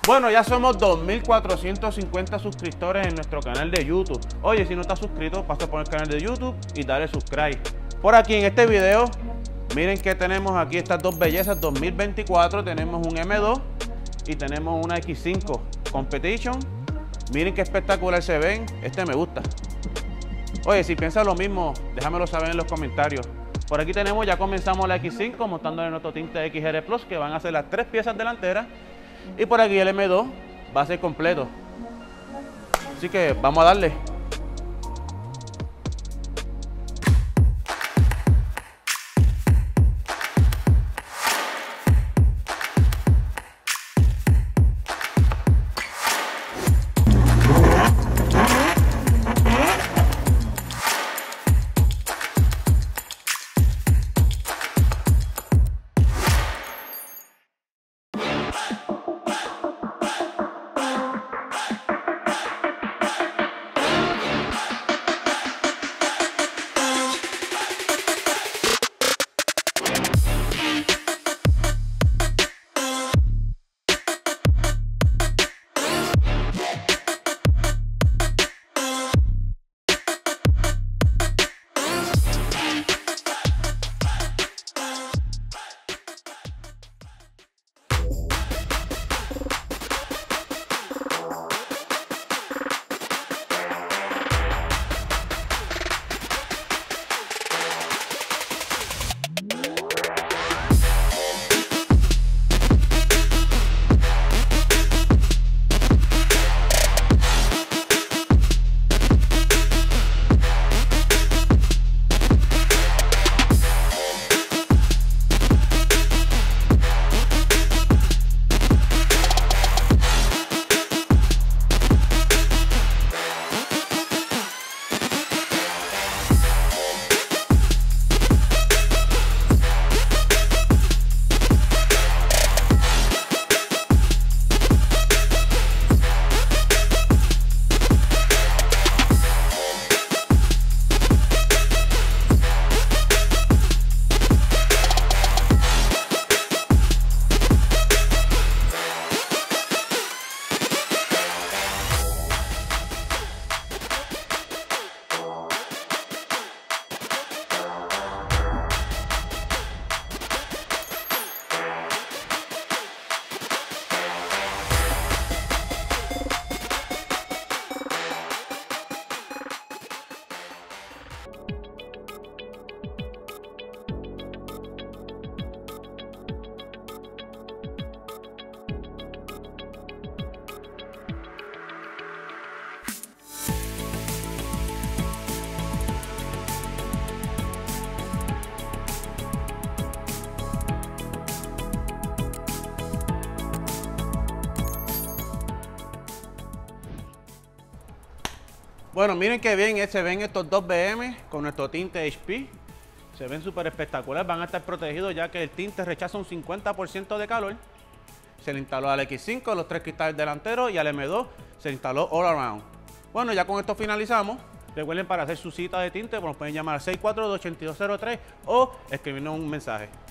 Bueno, ya somos 2.450 suscriptores en nuestro canal de YouTube. Oye, si no estás suscrito, pasa por el canal de YouTube y dale subscribe. Por aquí en este video, miren que tenemos aquí estas dos bellezas 2024. Tenemos un M2 y tenemos una X5 Competition. Miren qué espectacular se ven. Este me gusta. Oye, si piensas lo mismo, déjamelo saber en los comentarios. Por aquí tenemos, ya comenzamos la X5 montándole nuestro tinte XR Plus, que van a ser las 3 piezas delanteras. Y por aquí el M2 va a ser completo. Así que vamos a darle. Bueno, miren qué bien se ven estos dos BM con nuestro tinte HP. Se ven súper espectacular, van a estar protegidos ya que el tinte rechaza un 50% de calor. Se le instaló al X5 los 3 cristales delanteros y al M2 se le instaló All Around. Bueno, ya con esto finalizamos. Recuerden, para hacer su cita de tinte, nos pueden llamar al 642-8203 o escribirnos un mensaje.